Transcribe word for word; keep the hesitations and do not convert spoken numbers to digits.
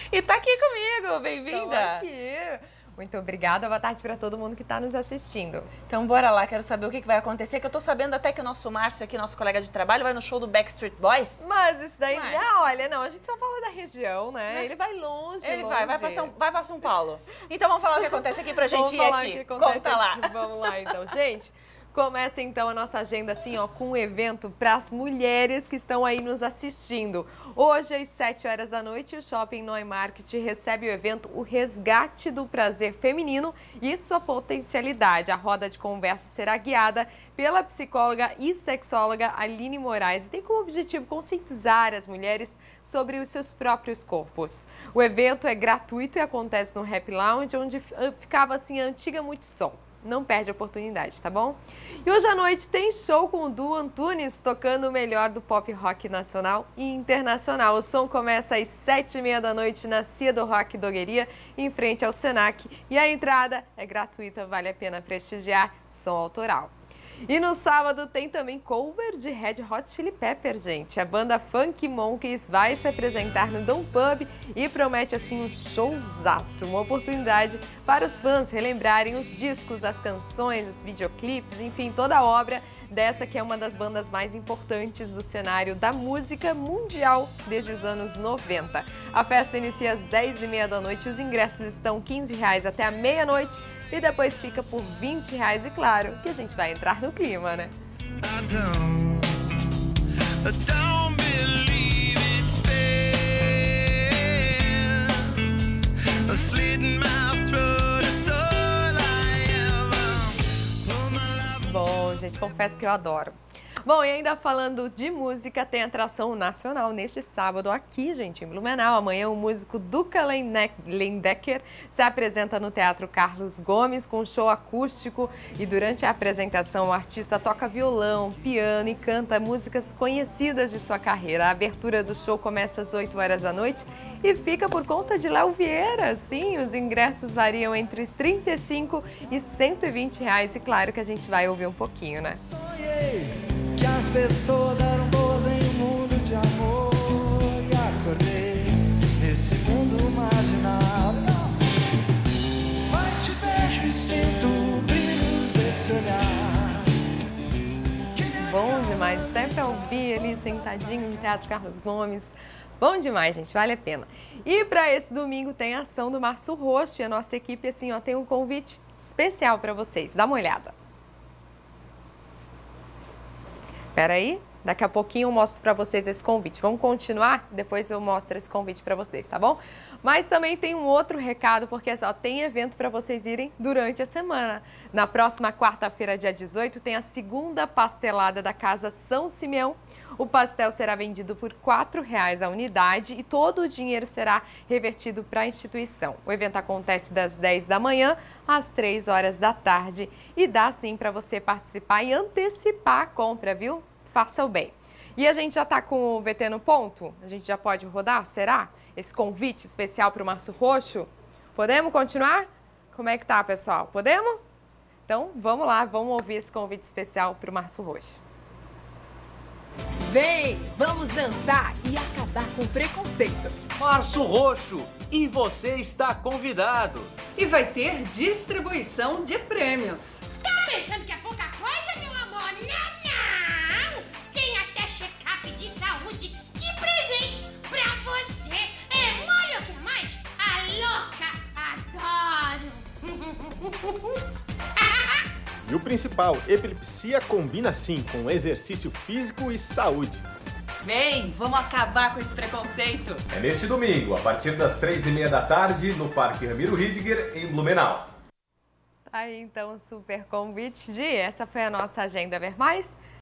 E tá aqui comigo, bem-vinda. aqui. Muito obrigada, boa tarde para todo mundo que está nos assistindo. Então bora lá, quero saber o que vai acontecer, que eu tô sabendo até que o nosso Márcio aqui, nosso colega de trabalho, vai no show do Backstreet Boys. Mas isso daí, Mas... ah, olha, não, a gente só fala da região, né? Né? Ele vai longe, Ele longe. vai, vai pra, São, vai pra São Paulo. Então vamos falar o que acontece aqui pra gente vamos ir falar aqui. O que acontece Conta lá. aqui. Vamos lá então, gente. Começa então a nossa agenda assim, ó, com um evento para as mulheres que estão aí nos assistindo. Hoje, às sete horas da noite, o Shopping Neumarkt recebe o evento O Resgate do Prazer Feminino e Sua Potencialidade. A roda de conversa será guiada pela psicóloga e sexóloga Aline Moraes e tem como objetivo conscientizar as mulheres sobre os seus próprios corpos. O evento é gratuito e acontece no Happy Lounge, onde ficava assim a antiga Multissom. Não perde a oportunidade, tá bom? E hoje à noite tem show com o duo Antunes tocando o melhor do pop rock nacional e internacional. O som começa às sete e meia da noite na Cia do Rock Dogueria, em frente ao Senac. E a entrada é gratuita, vale a pena prestigiar, som autoral. E no sábado tem também cover de Red Hot Chili Peppers, gente. A banda Funky Monkeys vai se apresentar no Dom Pub e promete assim um showzaço, uma oportunidade para os fãs relembrarem os discos, as canções, os videoclipes, enfim, toda a obra dessa que é uma das bandas mais importantes do cenário da música mundial desde os anos noventa. A festa inicia às dez e meia da noite, os ingressos estão quinze reais até a meia-noite e depois fica por vinte reais. E claro que a gente vai entrar no clima, né? I don't, I don't believe it's fair. Slitting my throat is all I ever. Bom, gente, confesso que eu adoro. Bom, e ainda falando de música, tem atração nacional neste sábado aqui, gente, em Blumenau. Amanhã o músico Duca Lendecker se apresenta no Teatro Carlos Gomes com um show acústico e durante a apresentação o artista toca violão, piano e canta músicas conhecidas de sua carreira. A abertura do show começa às oito horas da noite e fica por conta de Léo Vieira. Sim, os ingressos variam entre trinta e cinco e cento e vinte reais e claro que a gente vai ouvir um pouquinho, né? Que as pessoas eram boas em um mundo de amor e acordei nesse mundo marginal. Mas te vejo e sinto o brilho desse olhar. Bom demais, até pra ouvir ali sentadinho no Teatro Carlos Gomes. Bom demais, gente, vale a pena. E para esse domingo tem a ação do Março Roxo e a nossa equipe assim, ó, tem um convite especial para vocês. Dá uma olhada. Espera aí, daqui a pouquinho eu mostro para vocês esse convite. Vamos continuar? Depois eu mostro esse convite para vocês, tá bom? Mas também tem um outro recado, porque só tem evento para vocês irem durante a semana. Na próxima quarta-feira, dia dezoito, tem a segunda pastelada da Casa São Simeão. O pastel será vendido por quatro reais a unidade e todo o dinheiro será revertido para a instituição. O evento acontece das dez da manhã às três horas da tarde e dá sim para você participar e antecipar a compra, viu? Faça o bem. E a gente já está com o V T no ponto? A gente já pode rodar? Será? Esse convite especial para o Março Roxo? Podemos continuar? Como é que tá, pessoal? Podemos? Então, vamos lá, vamos ouvir esse convite especial para o Março Roxo. Vem, vamos dançar e acabar com o preconceito. Março Roxo, e você está convidado. E vai ter distribuição de prêmios. Tá pensando que é pouca coisa, meu amor? Não, não! Tem até check-up de saúde de presente pra você. É mole o que mais? A louca adoro! E o principal, epilepsia combina sim com exercício físico e saúde. Vem, vamos acabar com esse preconceito. É neste domingo, a partir das três e meia da tarde, no Parque Ramiro Ridger, em Blumenau. Aí então, super convite de essa foi a nossa agenda. Ver mais?